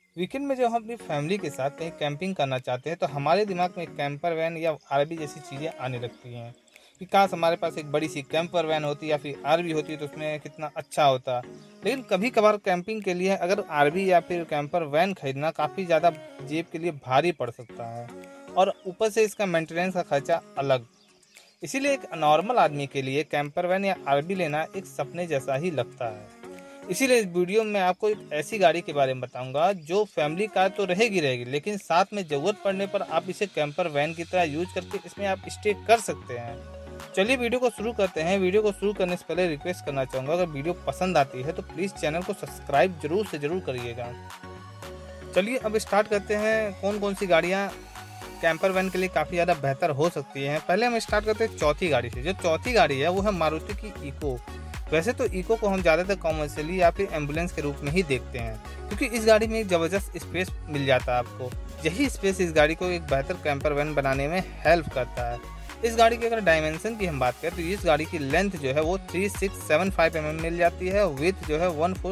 Weekend में जब हम अपनी फैमिली के साथ कहीं कैंपिंग करना चाहते हैं तो हमारे दिमाग में कैंपर वैन या आरवी जैसी चीज़ें आने लगती हैं कि काश हमारे पास एक बड़ी सी कैंपर वैन होती या फिर आरवी होती तो उसमें कितना अच्छा होता। लेकिन कभी कभार कैंपिंग के लिए अगर आरवी या फिर कैंपर वैन खरीदना काफ़ी ज़्यादा जेब के लिए भारी पड़ सकता है और ऊपर से इसका मेंटेनेंस का खर्चा अलग। इसीलिए एक नॉर्मल आदमी के लिए कैंपर वैन या आरवी लेना एक सपने जैसा ही लगता है। इसीलिए इस वीडियो में आपको एक ऐसी गाड़ी के बारे में बताऊंगा जो फैमिली कार तो रहेगी रहेगी, लेकिन साथ में ज़रूरत पड़ने पर आप इसे कैंपर वैन की तरह यूज करके इसमें आप स्टे कर सकते हैं। चलिए वीडियो को शुरू करते हैं। वीडियो को शुरू करने से पहले रिक्वेस्ट करना चाहूँगा, अगर वीडियो पसंद आती है तो प्लीज़ चैनल को सब्सक्राइब जरूर से ज़रूर करिएगा। चलिए अब स्टार्ट करते हैं कौन कौन सी गाड़ियाँ कैंपर वैन के लिए काफ़ी ज़्यादा बेहतर हो सकती हैं। पहले हम स्टार्ट करते हैं चौथी गाड़ी से। जो चौथी गाड़ी है वो है मारुति की इको। वैसे तो इको को हम ज़्यादातर कॉमर्शियली या फिर एम्बुलेंस के रूप में ही देखते हैं, क्योंकि इस गाड़ी में एक ज़बरदस्त स्पेस मिल जाता है आपको। यही स्पेस इस गाड़ी को एक बेहतर कैंपर वैन बनाने में हेल्प करता है। इस गाड़ी की अगर डायमेंशन की हम बात करें तो इस गाड़ी की लेंथ जो है वो 3675 मिल जाती है, विथ जो है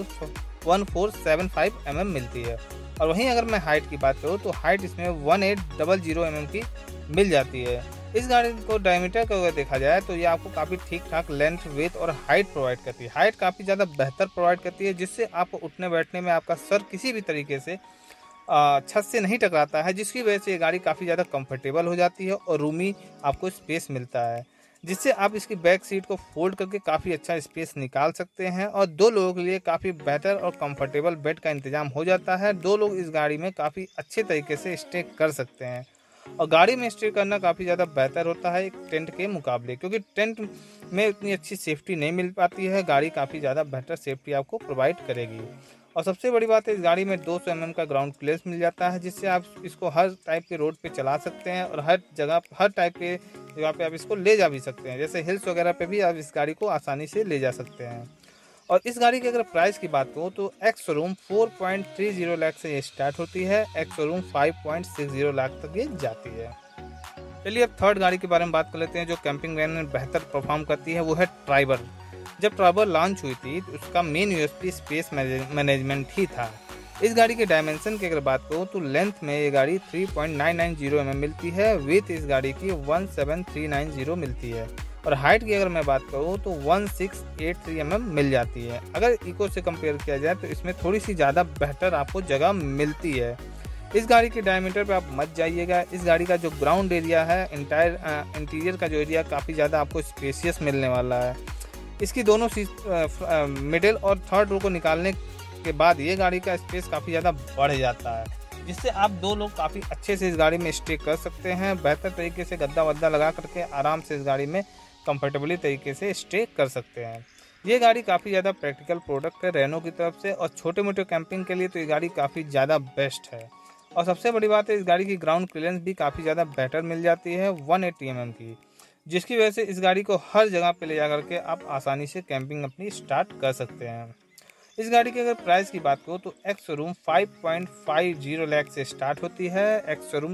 1475 मिलती है। और वहीं अगर मैं हाइट की बात करूँ तो हाइट इसमें 1800 की मिल जाती है। इस गाड़ी को डायमीटर का अगर देखा जाए तो ये आपको काफ़ी ठीक ठाक लेंथ, विड्थ और हाइट प्रोवाइड करती है। हाइट काफ़ी ज़्यादा बेहतर प्रोवाइड करती है, जिससे आपको उठने बैठने में आपका सर किसी भी तरीके से छत से नहीं टकराता है, जिसकी वजह से ये गाड़ी काफ़ी ज़्यादा कंफर्टेबल हो जाती है और रूमी आपको स्पेस मिलता है, जिससे आप इसकी बैक सीट को फोल्ड करके काफ़ी अच्छा स्पेस निकाल सकते हैं और दो लोगों के लिए काफ़ी बेहतर और कंफर्टेबल बेड का इंतजाम हो जाता है। दो लोग इस गाड़ी में काफ़ी अच्छे तरीके से स्टे कर सकते हैं और गाड़ी में स्टे करना काफ़ी ज़्यादा बेहतर होता है एक टेंट के मुकाबले, क्योंकि टेंट में उतनी अच्छी सेफ्टी नहीं मिल पाती है। गाड़ी काफ़ी ज़्यादा बेहतर सेफ्टी आपको प्रोवाइड करेगी। और सबसे बड़ी बात है, इस गाड़ी में 200 का ग्राउंड क्लियरेंस मिल जाता है, जिससे आप इसको हर टाइप के रोड पे चला सकते हैं और हर जगह हर टाइप के जगह पे आप इसको ले जा भी सकते हैं। जैसे हिल्स वगैरह पे भी आप इस गाड़ी को आसानी से ले जा सकते हैं। और इस गाड़ी की अगर प्राइस की बात करूँ तो एक्स शोरूम 4.30 लाख से ये स्टार्ट होती है, एक्स शोरूम 5.60 लाख तक ये जाती है। चलिए अब थर्ड गाड़ी के बारे में बात कर लेते हैं जो कैंपिंग वैन में बेहतर परफॉर्म करती है, वो है ट्राइबर। जब ट्राइबर लॉन्च हुई थी तो उसका मेन यूएसपी स्पेस मैनेजमेंट ही था। इस गाड़ी के डायमेंशन की अगर बात करूँ तो लेंथ में ये गाड़ी 3.990 मिलती है, विथ इस गाड़ी की 17390 मिलती है और हाइट की अगर मैं बात करूँ तो 1683 मिल जाती है। अगर इको से कंपेयर किया जाए तो इसमें थोड़ी सी ज़्यादा बेहतर आपको जगह मिलती है। इस गाड़ी के डायमीटर पे आप मत जाइएगा। इस गाड़ी का जो ग्राउंड एरिया है, इंटीरियर का जो एरिया काफ़ी ज़्यादा आपको स्पेशियस मिलने वाला है। इसकी दोनों मिडिल और थर्ड रो को निकालने के बाद ये गाड़ी का स्पेस काफ़ी ज़्यादा बढ़ जाता है, जिससे आप दो लोग काफ़ी अच्छे से इस गाड़ी में स्टे कर सकते हैं। बेहतर तरीके से गद्दा वद्दा लगा करके आराम से इस गाड़ी में कंफर्टेबली तरीके से स्टे कर सकते हैं। ये गाड़ी काफ़ी ज़्यादा प्रैक्टिकल प्रोडक्ट है रेनो की तरफ से और छोटे मोटे कैंपिंग के लिए तो ये गाड़ी काफ़ी ज़्यादा बेस्ट है। और सबसे बड़ी बात है, इस गाड़ी की ग्राउंड क्लियरेंस भी काफ़ी ज़्यादा बेटर मिल जाती है 180 की, जिसकी वजह से इस गाड़ी को हर जगह पे ले जा करके आप आसानी से कैंपिंग अपनी स्टार्ट कर सकते हैं। इस गाड़ी की अगर प्राइस की बात करूँ तो एक्स शोरूम 5.50 लाख से स्टार्ट होती है, एक्स शोरूम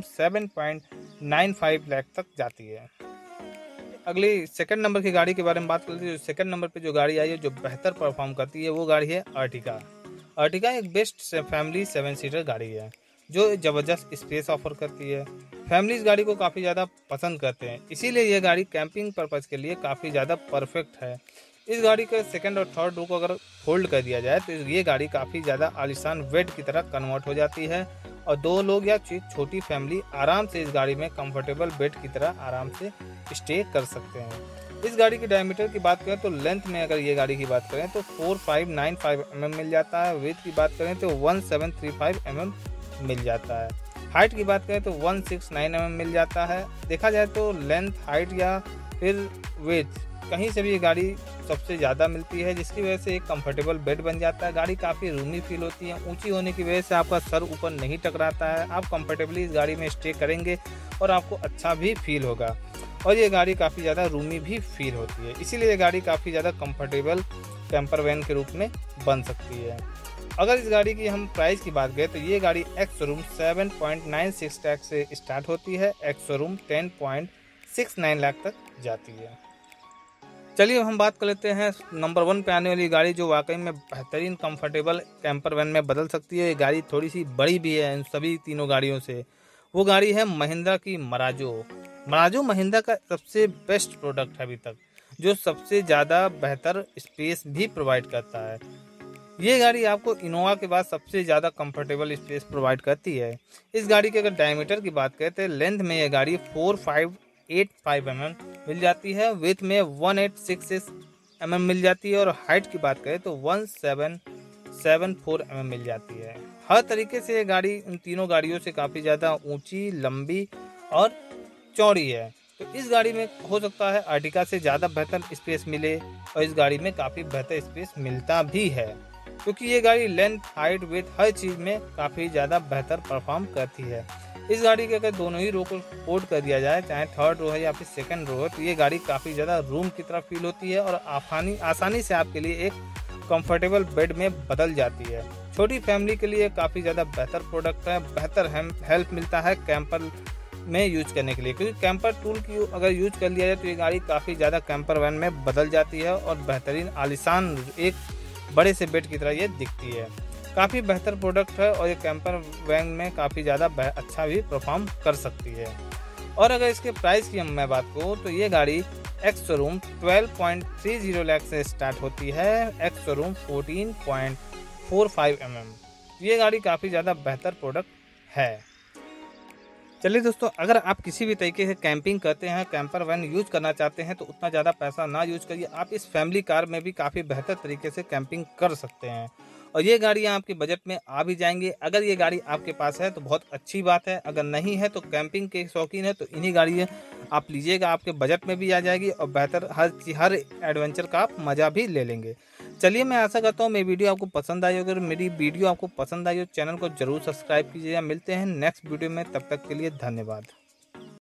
7.95 लाख तक जाती है। अगली सेकंड नंबर की गाड़ी के बारे में बात करते हैं। सेकंड नंबर पे जो गाड़ी आई है जो बेहतर परफॉर्म करती है वो गाड़ी है अर्टिगा। अर्टिगा एक बेस्ट फैमिली 7 सीटर गाड़ी है जो ज़बरदस्त स्पेस ऑफर करती है। फैमिली इस गाड़ी को काफ़ी ज़्यादा पसंद करते हैं, इसीलिए यह गाड़ी कैंपिंग पर्पज़ के लिए काफ़ी ज़्यादा परफेक्ट है। इस गाड़ी के सेकंड और थर्ड रो को अगर फोल्ड कर दिया जाए तो ये गाड़ी काफ़ी ज़्यादा आलीशान बेड की तरह कन्वर्ट हो जाती है और दो लोग या छोटी फैमिली आराम से इस गाड़ी में कंफर्टेबल बेड की तरह आराम से स्टे कर सकते हैं। इस गाड़ी की डायमीटर की बात करें तो लेंथ में अगर ये गाड़ी की बात करें तो 4595 मिल जाता है, विड्थ की बात करें तो 1735 मिल जाता है, हाइट की बात करें तो 169 मिल जाता है। देखा जाए तो लेंथ, हाइट या फिर विड्थ कहीं से भी ये गाड़ी सबसे ज़्यादा मिलती है, जिसकी वजह से एक कंफर्टेबल बेड बन जाता है। गाड़ी काफ़ी रूमी फील होती है, ऊंची होने की वजह से आपका सर ऊपर नहीं टकराता है, आप कंफर्टेबली इस गाड़ी में स्टे करेंगे और आपको अच्छा भी फील होगा और ये गाड़ी काफ़ी ज़्यादा रूमी भी फील होती है, इसीलिए ये गाड़ी काफ़ी ज़्यादा कंफर्टेबल कैंपर वैन के रूप में बन सकती है। अगर इस गाड़ी की हम प्राइस की बात करें तो ये गाड़ी एक्स शोरूम 7.96 लाख से स्टार्ट होती है, एक्स शोरूम 10.69 लाख तक जाती है। चलिए अब हम बात कर लेते हैं नंबर 1 पे आने वाली गाड़ी जो वाकई में बेहतरीन कंफर्टेबल कैंपर वैन में बदल सकती है। ये गाड़ी थोड़ी सी बड़ी भी है इन सभी तीनों गाड़ियों से। वो गाड़ी है महिंद्रा की मराजो। मराजो महिंद्रा का सबसे बेस्ट प्रोडक्ट है अभी तक, जो सबसे ज़्यादा बेहतर स्पेस भी प्रोवाइड करता है। ये गाड़ी आपको इनोवा के बाद सबसे ज़्यादा कंफर्टेबल स्पेस प्रोवाइड करती है। इस गाड़ी के अगर डायमीटर की बात करें तो लेंथ में ये गाड़ी 4585 मिल जाती है, विथ में 1866 मिल जाती है, और हाइट की बात करें तो 1774 मिल जाती है। हर तरीके से ये गाड़ी इन तीनों गाड़ियों से काफ़ी ज़्यादा ऊंची, लंबी और चौड़ी है। तो इस गाड़ी में हो सकता है अर्टिगा से ज़्यादा बेहतर स्पेस मिले, और इस गाड़ी में काफ़ी बेहतर स्पेस मिलता भी है, क्योंकि ये गाड़ी लेंथ, हाइट, वेट हर चीज़ में काफ़ी ज़्यादा बेहतर परफॉर्म करती है। इस गाड़ी के अगर दोनों ही रो को पोर्ट कर दिया जाए, चाहे थर्ड रो है या फिर सेकंड रो है, तो ये गाड़ी काफ़ी ज़्यादा रूम की तरह फील होती है और आसानी से आपके लिए एक कंफर्टेबल बेड में बदल जाती है। छोटी फैमिली के लिए काफ़ी ज़्यादा बेहतर प्रोडक्ट है, बेहतर हेल्प मिलता है कैंपर में यूज करने के लिए, क्योंकि कैंपर टूल की अगर यूज कर लिया जाए तो ये गाड़ी काफ़ी ज़्यादा कैंपर वैन में बदल जाती है और बेहतरीन आलीशान एक बड़े से बेड की तरह ये दिखती है। काफ़ी बेहतर प्रोडक्ट है और ये कैंपर वैन में काफ़ी ज़्यादा अच्छा भी परफॉर्म कर सकती है। और अगर इसके प्राइस की मैं बात करूँ तो ये गाड़ी एक्स शोरूम 12.30 लाख से स्टार्ट होती है, एक्स शोरूम 14.45 ये गाड़ी काफ़ी ज़्यादा बेहतर प्रोडक्ट है। चलिए दोस्तों, अगर आप किसी भी तरीके से कैंपिंग करते हैं, कैंपर वैन यूज़ करना चाहते हैं, तो उतना ज़्यादा पैसा ना यूज करिए। आप इस फैमिली कार में भी काफ़ी बेहतर तरीके से कैंपिंग कर सकते हैं और ये गाड़ियाँ आपके बजट में आ भी जाएंगी। अगर ये गाड़ी आपके पास है तो बहुत अच्छी बात है, अगर नहीं है तो कैंपिंग के शौकीन है तो इन्हीं गाड़ियाँ आप लीजिएगा, आपके बजट में भी आ जाएगी और बेहतर हर एडवेंचर का आप मज़ा भी ले लेंगे। चलिए, मैं आशा करता हूँ मेरी वीडियो आपको पसंद आई। अगर मेरी वीडियो आपको पसंद आई हो चैनल को जरूर सब्सक्राइब कीजिएगा। मिलते हैं नेक्स्ट वीडियो में, तब तक के लिए धन्यवाद।